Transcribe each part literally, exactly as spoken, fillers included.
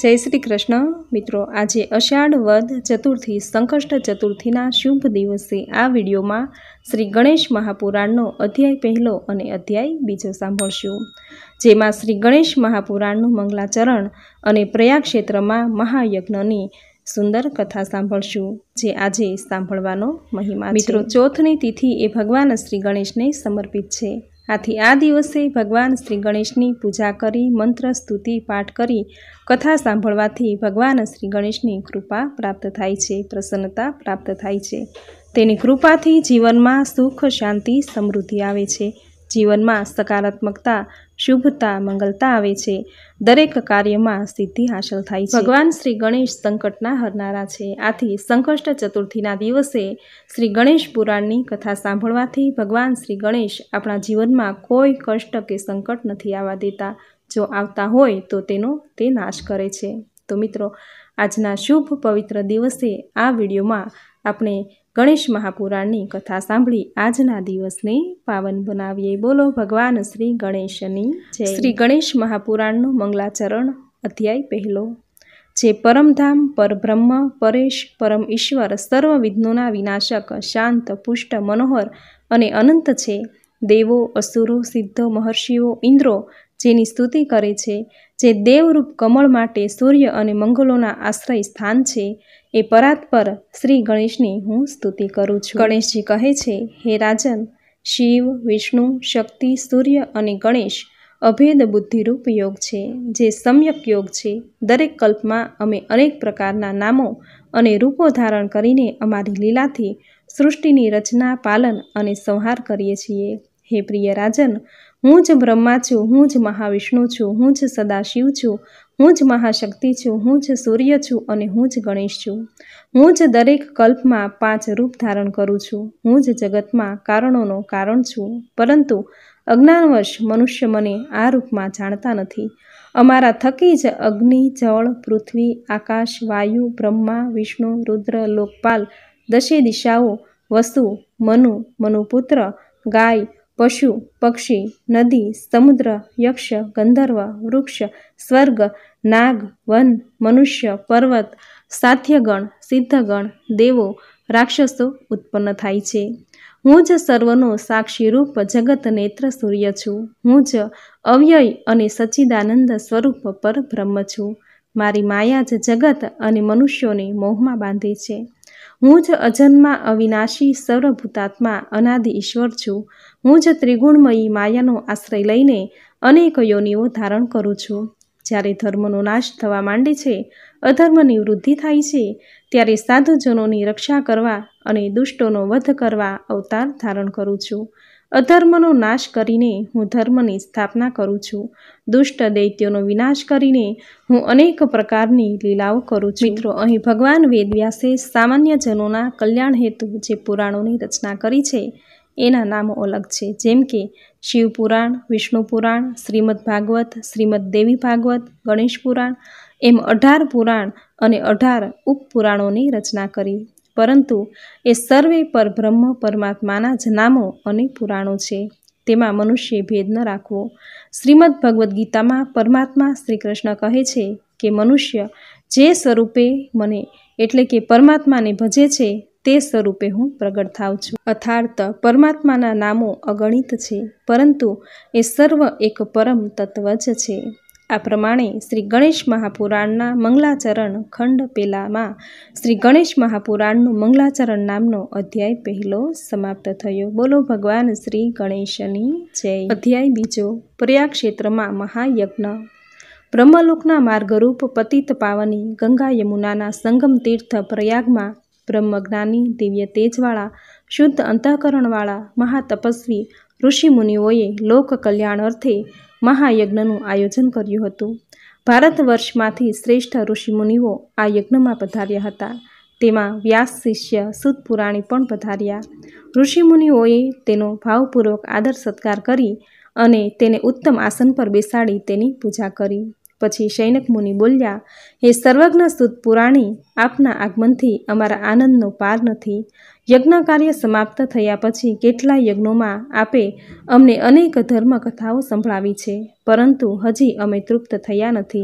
जय श्री कृष्ण मित्रों, आज अषाढ़ वद चतुर्थी संकष्ट चतुर्थीना शुभ दिवसे आ विडियो में श्री गणेश महापुराणनो अध्याय पहलो अने अध्याय बीजो सांभळशुं। जेमां श्री गणेश महापुराणनुं मंगलाचरण अने प्रयाग क्षेत्र में महायज्ञनी सुंदर कथा सांभळशुं, जे आजे सांभळवानो महिमा छे। मित्रों, चौथनी तिथि ए भगवान श्री गणेश ने समर्पित छे। आथी आ दिवसे भगवान श्री गणेशनी पूजा करी मंत्र स्तुति पाठ करी कथा सांभळवाथी भगवान श्री गणेशनी कृपा प्राप्त थाय छे, प्रसन्नता प्राप्त थाय छे। तेनी कृपाथी जीवनमां सुख शांति समृद्धि आवे छे, जीवनमां सकारात्मकता शुभता मंगलता आवे छे, दरेक कार्यमां सिद्धि हासिल थाय छे। भगवान श्री गणेश संकटना हरनारा छे। आथी संकष्ट चतुर्थीना दिवसे श्री गणेश पुराणनी कथा सांभळवाथी भगवान श्री गणेश आपणा जीवनमां कोई कष्ट के संकट नथी आवा देता, जो आवता होय तो तेनो ते नाश करे छे। तो मित्रों, आजना शुभ पवित्र दिवसे आ विडियोमां आपणे गणेश महापुराणनी कथा सांभळी आजना दिवसने पावन बनावीए। बोलो भगवान श्री गणेशनी जय। श्री गणेश महापुराणनुं मंगलाचरण अध्याय पहलो। जे परमधाम परब्रह्म परेश परम ईश्वर सर्व विघ्नोना विनाशक शांत पुष्ट मनोहर अने अनंत छे। देवो असुरो सिद्ध महर्षिओ इंद्रो जेनी स्तुति करे छे, जे देवरूप कमल माटे सूर्य अने मंगलोना आश्रय स्थान छे, ए परात्पर श्री गणेशनी हूँ स्तुति करूँ छूं। गणेशजी कहे छे, हे राजन, शिव विष्णु शक्ति सूर्य अने गणेश अभेद बुद्धिरूप योग छे, जे सम्यक योग छे। दरेक कल्पमां अमे अनेक प्रकारना नामों अने रूपो धारण करीने अमारी लीलाथी सृष्टिनी रचना पालन अने संहार करीए छीए। हे प्रिय राजन, हूँ ज ब्रह्मा छूँ, हूँ ज महाविष्णु छूँ, हूँ ज सदाशिव छूँ, हूँ ज महाशक्ति छूँ, हूँ ज सूर्य छूँ अने हूँ ज गणेश छूँ। हूँ ज दरेक कल्पमां पांच रूप धारण करूँ छूँ। हूँ ज जगतमां कारणोनो कारण छूँ, परंतु अज्ञानवश मनुष्य मने आ रूपमां जाणता नथी। अमारा थकी ज अग्नि जल पृथ्वी आकाश वायु ब्रह्मा विष्णु रुद्र लोकपाल दशे दिशाओ वसु मनु मनुपुत्र गाय पशु पक्षी नदी समुद्र यक्ष गंधर्व वृक्ष स्वर्ग नाग वन मनुष्य पर्वत साध्यगण सिद्धगण देवो राक्षसो उत्पन्न थाय छे। हूँ ज सर्वनो साक्षी रूप जगत नेत्र सूर्य छूँ। हूँ ज अव्यय अने सच्चिदानंद स्वरूप पर ब्रह्म छूँ। मारी माया ज जगत अने मनुष्योने मोहमां बांधे छे। हूँ ज अजन्मा अविनाशी सर्वभूतात्मा अनादि ईश्वर छूँ। हूँ ज त्रिगुणमयी मायानो आश्रय लईने अनेक योनिओ धारण करूँ छूँ। ज्यारे धर्मनो नाश थवा मांडे छे, अधर्मनी वृद्धि थाय छे, त्यारे साधुजनोनी रक्षा करवा अने दुष्टोनो वध करवा अवतार धारण करूँ छूँ। अधर्मनो नाश करीने हूँ धर्मनी स्थापना करूँ छूँ। दुष्ट दैत्योनो विनाश करीने हूँ अनेक प्रकारनी लीलाओ करूँ छूँ। मित्रों, अहीं भगवान वेदव्यासे सामान्य जनोना कल्याण हेतु जे पुराणोनी रचना करी छे एना नामो अलग छे, जेम के शिव पुराण विष्णु पुराण श्रीमद भागवत श्रीमद देवी भागवत गणेश पुराण एम अठार पुराण अने अठार उपपुराणोनी रचना करी। परंतु ए सर्वे पर ब्रह्म परमात्माना ज नामो अने पुराणो छे, तेमां मनुष्य भेद न राखवो। श्रीमद भगवद गीता में परमात्मा श्री कृष्ण कहे छे के मनुष्य जे स्वरूपे मने एटले के परमात्मा ने भजे छे ते स्वरूपे हूँ प्रगट थाव छूं। अर्थात परमात्माना नामो अगणित छे, परंतु ए सर्व एक परम तत्व ज छे। आ प्रमाणे श्री गणेश महापुराणना मंगलाचरण खंड पेलामां श्री गणेश महापुराणनुं मंगलाचरण नामनो अध्याय पहलो समाप्त थयो। बोलो भगवान श्री गणेशनी जय। अध्याय बीजो। प्रयाग क्षेत्रमां महायज्ञ। ब्रह्मलोकना मार्गरूप पतित पावनी गंगा यमुनाना संगम तीर्थ प्रयागमां ब्रह्मज्ञानी दिव्य तेजवाळा शुद्ध अंतःकरणवाळा महातपस्वी ऋषि मुनिओए लोक कल्याण अर्थे महायज्ञનું આયોજન કર્યું હતું। ભારત વર્ષમાંથી શ્રેષ્ઠ ઋષિ મુનિઓ આ યજ્ઞમાં પધાર્યા હતા। તેમાં વ્યાસ શિષ્ય સુત પુરાણી પણ પધાર્યા। ઋષિ મુનિઓએ તેનો ભાવપૂર્વક આદર સત્કાર કરી અને તેને ઉત્તમ આસન પર બેસાડી તેની પૂજા કરી। પછી શૈનક મુનિ બોલ્યા, હે સર્વજ્ઞ સુત પુરાણી, આપના આગમનથી અમારા આનંદનો પાર નથી। યજ્ઞ કાર્ય સમાપ્ત થયા પછી કેટલા યજ્ઞોમાં આપે અમને અનેક ધર્મ કથાઓ સંભળાવી છે, પરંતુ હજી અમે તૃપ્ત થયા નથી।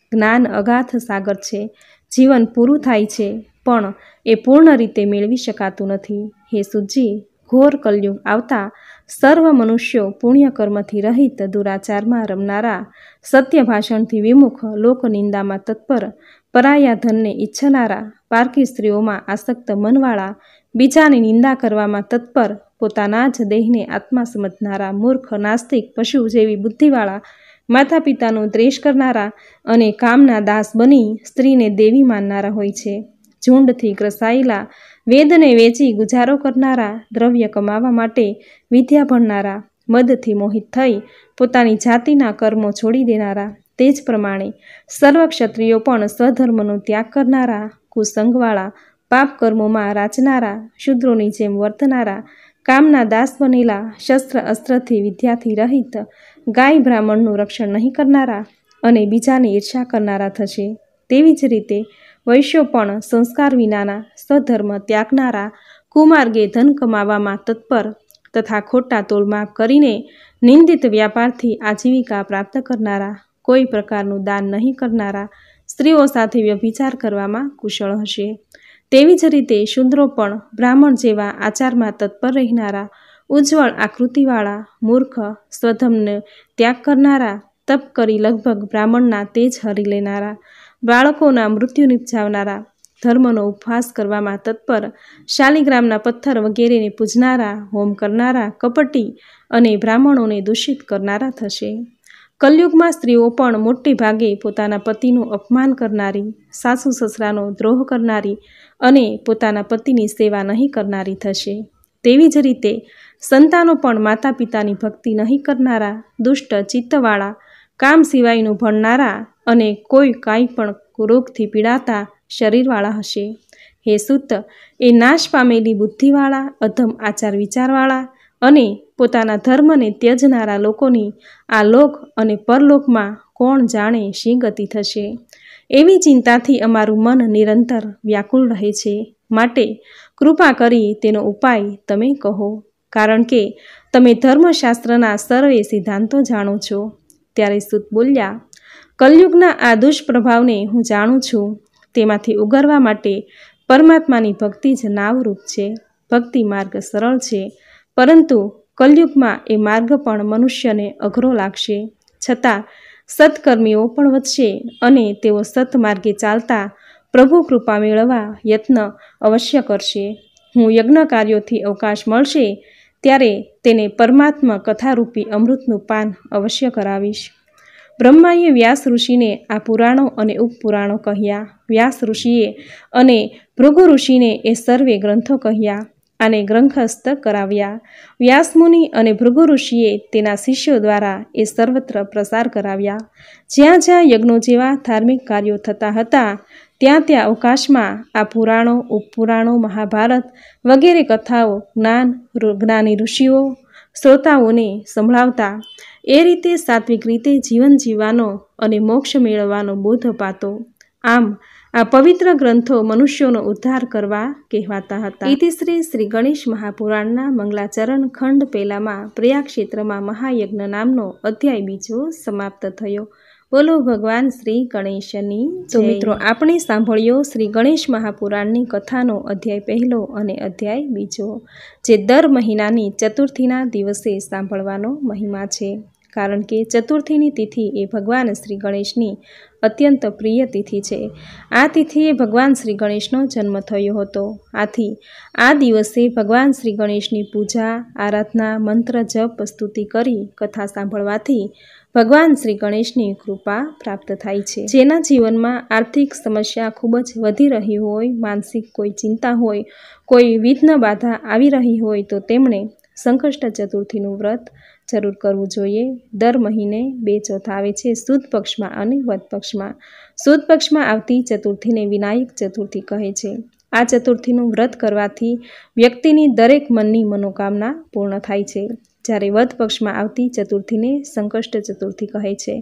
જ્ઞાન અગાધ સાગર છે. જીવન પૂરું થાય છે પણ એ પૂર્ણ રીતે મેળવી શકાતું નથી. હે સૂતજી, ઘોર કલયુગ આવતા સર્વ મનુષ્યો પુણ્યકર્મથી રહિત, દુરાચારમાં રમનારા, સત્ય ભાષણથી વિમુખ, લોકનિંદામાં તત્પર, પરાયા ધનને ઈચ્છનારા, પારકી સ્ત્રીઓમાં આસક્ત મનવાળા, બીજાની નિંદા કરવામાં તત્પર, પોતાના જ દેહને આત્મા સમજનારા, મૂર્ખ, નાસ્તિક, પશુ જેવી બુદ્ધિવાળા, માતા પિતાનો દ્વેષ કરનારા અને કામના દાસ બની સ્ત્રીને દેવી માનનારા હોય છે. ઝૂંડથી ગ્રસાયેલા, વેદને વેચી ગુજારો કરનારા, દ્રવ્ય કમાવા માટે વિદ્યા ભણનારા, મદથી મોહિત થઈ પોતાની જાતિના કર્મો છોડી દેનારા, તે જ પ્રમાણે સર્વ ક્ષત્રિયો પણ સ્વધર્મનો ત્યાગ કરનારા, કુસંગવાળા, પાપ કર્મોમાં રાચનારા, શૂદ્રોની જેમ વર્તનારા, કામના દાસ બનેલા, શસ્ત્ર અસ્ત્રથી વિદ્યાથી રહિત, ગાય બ્રાહ્મણનું રક્ષણ નહીં કરનારા અને બીજાની ઈર્ષા કરનારા થશે. તેવી જ રીતે વૈશ્યો પણ સંસ્કાર વિનાના, સ્વધર્મ ત્યાગનારા, કુમાર્ગે ધન કમાવામાં તત્પર તથા ખોટા તોલમાપ કરીને નિંદિત વ્યાપારથી આજીવિકા પ્રાપ્ત કરનારા, કોઈ પ્રકારનું દાન નહીં કરનારા, સ્ત્રીઓ સાથે વ્યભિચાર કરવામાં કુશળ હશે. તેવી જ રીતે શૂદ્રો પણ બ્રાહ્મણ જેવા આચારમાં તત્પર રહેનારા, ઉજ્જવળ આકૃતિવાળા, મૂર્ખ, સ્વધર્મને ત્યાગ કરનારા, તપ કરી લગભગ બ્રાહ્મણના તેજ હરી લેનારા, બાળકોના મૃત્યુ નિપજાવનારા, ધર્મનો ઉપવાસ કરવામાં તત્પર, શાલિગ્રામના પથ્થર વગેરેને પૂજનારા, હોમ કરનારા, કપટી અને બ્રાહ્મણોને દૂષિત કરનારા થશે. કલયુગમાં સ્ત્રીઓ પણ મોટે ભાગે પોતાના પતિનું અપમાન કરનારી, સાસુ સસરાનો દ્રોહ કરનારી અને પોતાના પતિની સેવા નહીં કરનારી થશે. તેવી જ રીતે સંતાનો પણ માતા પિતાની ભક્તિ નહીં કરનારા, દુષ્ટ ચિત્તવાળા, કામ સિવાયનું ભણનારા અને કોઈ કાંઈ પણ રોગથી પીડાતા શરીરવાળા હશે. હે સૂત, એ નાશ પામેલી બુદ્ધિવાળા, અધમ આચાર વિચારવાળા અને પોતાના ધર્મને ત્યજનારા લોકોની આ લોક અને પરલોકમાં કોણ જાણે શી ગતિ થશે. એવી ચિંતાથી અમારું મન નિરંતર વ્યાકુળ રહે છે. માટે કૃપા કરી તેનો ઉપાય તમે કહો, કારણ કે તમે ધર્મશાસ્ત્રના સર્વે સિદ્ધાંતો જાણો છો. ત્યારે સૂત બોલ્યા, કલયુગના આ દુષ્પ્રભાવને હું જાણું છું. તેમાંથી ઉગરવા માટે પરમાત્માની ભક્તિ જ નાવરૂપ છે. ભક્તિ માર્ગ સરળ છે, પરંતુ કલયુગમાં એ માર્ગ પણ મનુષ્યને અઘરો લાગશે. છતાં સત્કર્મીઓ પણ વધશે અને તેઓ સત્માર્ગે ચાલતા પ્રભુ કૃપા મેળવવા યત્ન અવશ્ય કરશે. હું યજ્ઞ કાર્યોથી અવકાશ મળશે ત્યારે તેને પરમાત્મા કથારૂપી અમૃતનું પાન અવશ્ય કરાવીશ. બ્રહ્માએ વ્યાસ ઋષિને આ પુરાણો અને ઉપપુરાણો કહ્યા. વ્યાસ ઋષિએ અને ભૃગુ ઋષિને એ સર્વે ગ્રંથો કહ્યા. આને ગ્રંથસ્થ કરાવ્યા. વ્યાસમુનિ અને ભૃગુ ઋષિએ તેના શિષ્યો દ્વારા એ સર્વત્ર પ્રસાર કરાવ્યા. જ્યાં જ્યાં યજ્ઞો જેવા ધાર્મિક કાર્યો થતા હતા ત્યાં ત્યાં અવકાશમાં આ પુરાણો, ઉપપુરાણો, મહાભારત વગેરે કથાઓ જ્ઞાન જ્ઞાની ઋષિઓ શ્રોતાઓને સંભળાવતા. એ રીતે સાત્વિક રીતે જીવન જીવવાનો અને મોક્ષ મેળવવાનો બોધ અપાતો. આમ આ પવિત્ર ગ્રંથો મનુષ્યોનો ઉદ્ધાર કરવા કહેવાતા હતા. ઇતિશ્રી શ્રી ગણેશ મહાપુરાણના મંગલાચરણ ખંડ પહેલામાં પ્રયાગ ક્ષેત્રમાં મહાયજ્ઞ નામનો અધ્યાય બીજો સમાપ્ત થયો. બોલો ભગવાન શ્રી ગણેશની જય. તો મિત્રો, આપણે સાંભળ્યો શ્રી ગણેશ મહાપુરાણની કથાનો અધ્યાય પહેલો અને અધ્યાય બીજો, જે દર મહિનાની ચતુર્થીના દિવસે સાંભળવાનો મહિમા છે. કારણ કે ચતુર્થીની તિથિ એ ભગવાન શ્રી ગણેશની અત્યંત પ્રિય તિથિ છે. આ તિથિએ ભગવાન શ્રી ગણેશનો જન્મ થયો હતો. આથી આ દિવસે ભગવાન શ્રી ગણેશની પૂજા, આરાધના, મંત્ર જપ, સ્તુતિ કરી કથા સાંભળવાથી ભગવાન શ્રી ગણેશની કૃપા પ્રાપ્ત થાય છે. જેના જીવનમાં આર્થિક સમસ્યા ખૂબ જ વધી રહી હોય, માનસિક કોઈ ચિંતા હોય, કોઈ વિઘ્ન બાધા આવી રહી હોય તો તેમણે સંકષ્ટ ચતુર્થીનું વ્રત જરૂર કરવું જોઈએ. દર મહિને બે ચોથ આવે છે, સુદ પક્ષમાં અને વદ પક્ષમાં. સુદ પક્ષમાં આવતી ચતુર્થીને વિનાયક ચતુર્થી કહે છે. આ ચતુર્થીનું વ્રત કરવાથી વ્યક્તિની દરેક મનની મનોકામના પૂર્ણ થાય છે. જ્યારે વદ પક્ષમાં આવતી ચતુર્થીને સંકષ્ટ ચતુર્થી કહે છે.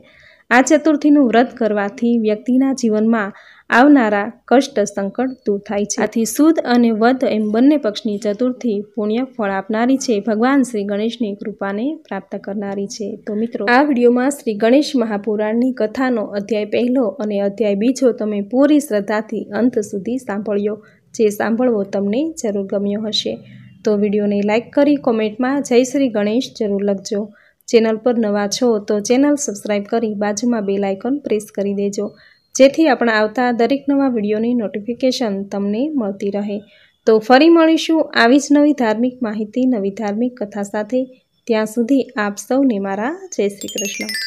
આ ચતુર્થીનું વ્રત કરવાથી વ્યક્તિના જીવનમાં આવનારા કષ્ટ સંકટ દૂર થાય છે। આથી સુદ અને વદ એમ બંને પક્ષની ચતુર્થી પુણ્ય ફળ આપનારી છે, ભગવાન શ્રી ગણેશની કૃપાને પ્રાપ્ત કરનારી છે। તો મિત્રો, આ વિડીયોમાં શ્રી ગણેશ મહાપુરાણની કથાનો અધ્યાય પહેલો અને અધ્યાય બીજો તમે પૂરી શ્રદ્ધાથી અંત સુધી સાંભળ્યો, જે સાંભળવો તમને જરૂર ગમ્યો હશે। તો વિડીયોને લાઇક કરી કોમેન્ટમાં જય શ્રી ગણેશ જરૂર લખજો। ચેનલ પર નવા છો તો ચેનલ સબસ્ક્રાઈબ કરી બાજુમાં બેલ આઇકોન પ્રેસ કરી દેજો, જેથી આપણા આવતા દરેક નવા વિડીયોની નોટિફિકેશન તમને મળતી રહે। તો ફરી મળીશું આવી જ નવી ધાર્મિક માહિતી, નવી ધાર્મિક કથા સાથે। ત્યાં સુધી આપ સૌને મારા જય શ્રી કૃષ્ણ।